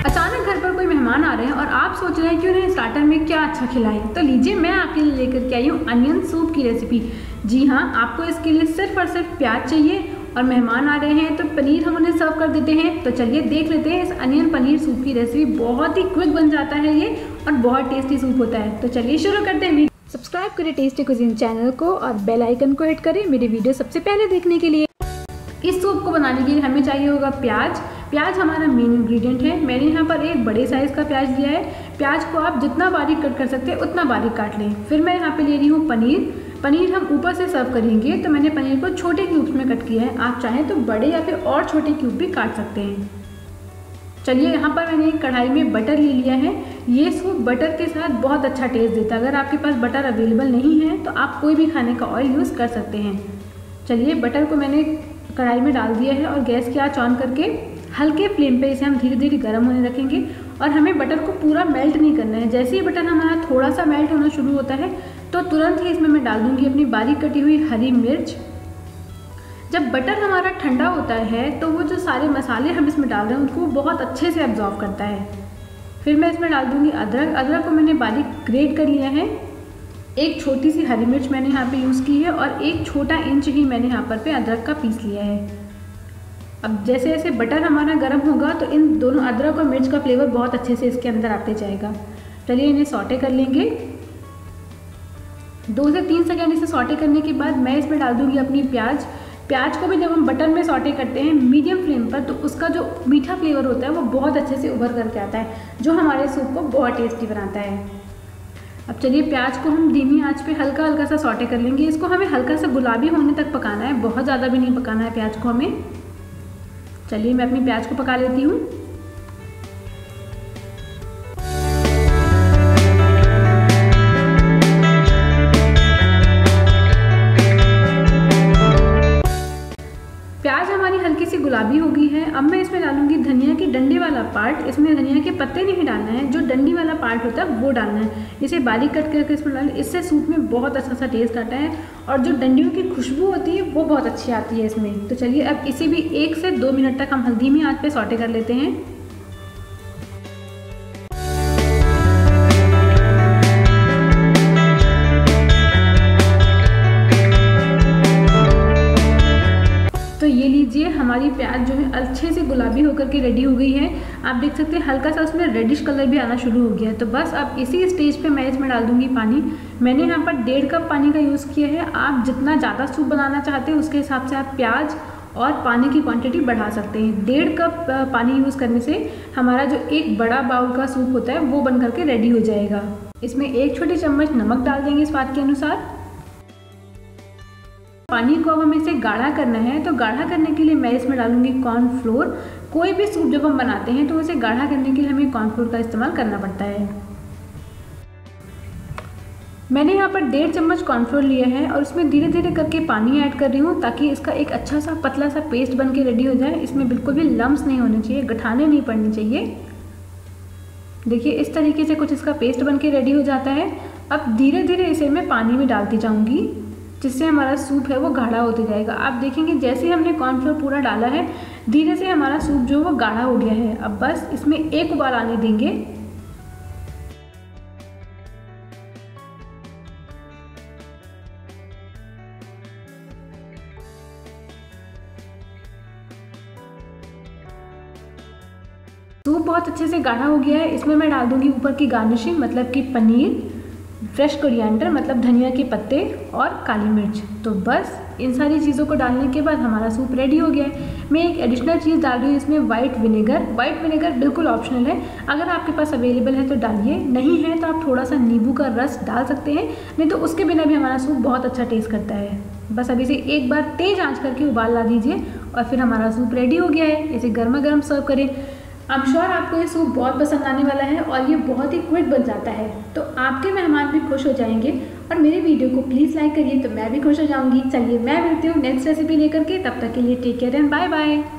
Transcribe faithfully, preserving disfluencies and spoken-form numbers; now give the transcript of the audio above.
अचानक घर पर कोई मेहमान आ रहे हैं और आप सोच रहे हैं कि उन्हें स्टार्टर में क्या अच्छा खिलाएं, तो लीजिए मैं आपके लिए लेकर के आई हूँ अनियन सूप की रेसिपी। जी हाँ, आपको इसके लिए सिर्फ और सिर्फ प्याज चाहिए और मेहमान आ रहे हैं तो पनीर हम उन्हें सर्व कर देते हैं। तो चलिए देख लेते हैं इस अनियन पनीर सूप की रेसिपी। बहुत ही क्विक बन जाता है ये और बहुत टेस्टी सूप होता है। तो चलिए शुरू करते हैं। सब्सक्राइब करें टेस्टी कुजीन चैनल को और बेल आइकन को हिट करें मेरे वीडियो सबसे पहले देखने के लिए। इस सूप को बनाने के लिए हमें चाहिए होगा प्याज। प्याज हमारा मेन इंग्रेडिएंट है। मैंने यहाँ पर एक बड़े साइज़ का प्याज लिया है। प्याज को आप जितना बारीक कट कर सकते हैं उतना बारीक काट लें। फिर मैं यहाँ पे ले रही हूँ पनीर। पनीर हम ऊपर से सर्व करेंगे तो मैंने पनीर को छोटे क्यूब्स में कट किया है। आप चाहें तो बड़े या फिर और छोटे क्यूब भी काट सकते हैं। चलिए यहाँ पर मैंने एक कढ़ाई में बटर ले लिया है। ये सूप बटर के साथ बहुत अच्छा टेस्ट देता है। अगर आपके पास बटर अवेलेबल नहीं है तो आप कोई भी खाने का ऑयल यूज़ कर सकते हैं। चलिए बटर को मैंने कढ़ाई में डाल दिया है और गैस की आंच ऑन करके हल्के फ्लेम पे इसे हम धीरे धीरे गर्म होने रखेंगे। और हमें बटर को पूरा मेल्ट नहीं करना है। जैसे ही बटर हमारा थोड़ा सा मेल्ट होना शुरू होता है तो तुरंत ही इसमें मैं डाल दूँगी अपनी बारीक कटी हुई हरी मिर्च। जब बटर हमारा ठंडा होता है तो वो जो सारे मसाले हम इसमें डाल रहे हैं उनको बहुत अच्छे से एब्जॉर्ब करता है। फिर मैं इसमें डाल दूँगी अदरक। अदरक को मैंने बारीक ग्रेट कर लिया है। एक छोटी सी हरी मिर्च मैंने यहाँ पे यूज़ की है और एक छोटा इंच ही मैंने यहाँ पर पे अदरक का पीस लिया है। अब जैसे जैसे बटर हमारा गर्म होगा तो इन दोनों अदरक और मिर्च का फ्लेवर बहुत अच्छे से इसके अंदर आते जाएगा। चलिए इन्हें सॉटे कर लेंगे। दो से तीन सेकेंड इसे सॉटे करने के बाद मैं इसमें डाल दूँगी अपनी प्याज। प्याज को भी जब हम बटर में सॉटे करते हैं मीडियम फ्लेम पर तो उसका जो मीठा फ्लेवर होता है वो बहुत अच्छे से उभर करके आता है, जो हमारे सूप को बहुत टेस्टी बनाता है। अब चलिए प्याज को हम धीमी आंच पे हल्का हल्का सा सॉटे कर लेंगे। इसको हमें हल्का सा गुलाबी होने तक पकाना है, बहुत ज़्यादा भी नहीं पकाना है प्याज को हमें। चलिए मैं अपनी प्याज को पका लेती हूँ। प्याज हमारी हल्की सी गुलाबी हो गई है। अब मैं इसमें डालूंगी धनिया की डंडी वाला पार्ट। इसमें धनिया के पत्ते नहीं डालना है, जो डंडी वाला पार्ट होता है वो डालना है। इसे बारीक कट करके इसमें डालें, इससे सूप में बहुत अच्छा सा टेस्ट आता है और जो डंडियों की खुशबू होती है वो बहुत अच्छी आती है इसमें। तो चलिए अब इसे भी एक से दो मिनट तक हम धीमी आंच पे सॉटे कर लेते हैं। तो ये लीजिए हमारी प्याज जो है अच्छे से गुलाबी होकर के रेडी हो गई है। आप देख सकते हैं हल्का सा उसमें रेडिश कलर भी आना शुरू हो गया है। तो बस अब इसी स्टेज पे मैं इसमें डाल दूंगी पानी। मैंने यहाँ पर डेढ़ कप पानी का यूज़ किया है। आप जितना ज़्यादा सूप बनाना चाहते हैं उसके हिसाब से आप प्याज और पानी की क्वांटिटी बढ़ा सकते हैं। डेढ़ कप पानी यूज़ करने से हमारा जो एक बड़ा बाउल का सूप होता है वो बन करके रेडी हो जाएगा। इसमें एक छोटी चम्मच नमक डाल देंगे स्वाद के अनुसार। पानी को अब हमें इसे गाढ़ा करना है, तो गाढ़ा करने के लिए मैं इसमें डालूंगी कॉर्नफ्लोर। कोई भी सूप जब हम बनाते हैं तो उसे गाढ़ा करने के लिए हमें कॉर्नफ्लोर का इस्तेमाल करना पड़ता है। मैंने यहाँ पर डेढ़ चम्मच कॉर्नफ्लोर लिया है और उसमें धीरे धीरे करके पानी ऐड कर रही हूँ ताकि इसका एक अच्छा सा पतला सा पेस्ट बन के रेडी हो जाए। इसमें बिल्कुल भी लम्स नहीं होने चाहिए, गठाने नहीं पड़नी चाहिए। देखिए इस तरीके से कुछ इसका पेस्ट बन के रेडी हो जाता है। अब धीरे धीरे इसे मैं पानी में डालती जाऊँगी जिससे हमारा सूप है वो गाढ़ा होते जाएगा। आप देखेंगे जैसे ही हमने कॉर्नफ्लोर पूरा डाला है धीरे से हमारा सूप जो वो गाढ़ा हो गया है। अब बस इसमें एक उबाल आने देंगे। सूप बहुत अच्छे से गाढ़ा हो गया है। इसमें मैं डाल दूंगी ऊपर की गार्निशिंग, मतलब कि पनीर, फ्रेश कोरिएंडर मतलब धनिया के पत्ते और काली मिर्च। तो बस इन सारी चीज़ों को डालने के बाद हमारा सूप रेडी हो गया है। मैं एक एडिशनल चीज़ डाल रही हूँ इसमें वाइट विनेगर। वाइट विनेगर बिल्कुल ऑप्शनल है, अगर आपके पास अवेलेबल है तो डालिए, नहीं है तो आप थोड़ा सा नींबू का रस डाल सकते हैं, नहीं तो उसके बिना भी हमारा सूप बहुत अच्छा टेस्ट करता है। बस अभी से एक बार तेज़ आँच करके उबाल ला दीजिए और फिर हमारा सूप रेडी हो गया है। इसे गर्मा गर्म सर्व करें। आई एम श्योर आपको ये सूप बहुत पसंद आने वाला है और ये बहुत ही क्विक बन जाता है। तो आपके मेहमान भी खुश हो जाएंगे और मेरे वीडियो को प्लीज़ लाइक करिए तो मैं भी खुश हो जाऊंगी। चलिए मैं मिलती हूँ नेक्स्ट रेसिपी लेकर के, तब तक के लिए take care and bye bye.